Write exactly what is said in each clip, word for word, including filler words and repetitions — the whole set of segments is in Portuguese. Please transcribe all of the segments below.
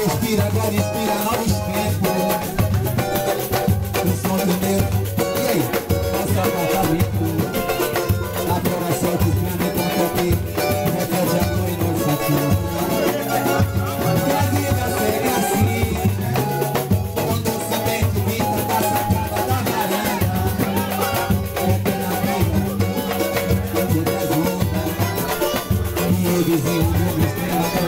respira, agora inspira novos tempos. O som do meu, e aí? Nosso apartamento. Agora só que os grandes contam que repete amor e não satisfaz. E a vida segue assim, quando o cimento pinta da sacada da varanda. É que na vida, que desonra. E o vizinho do meu estrela do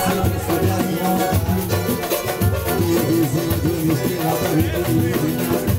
Thank you.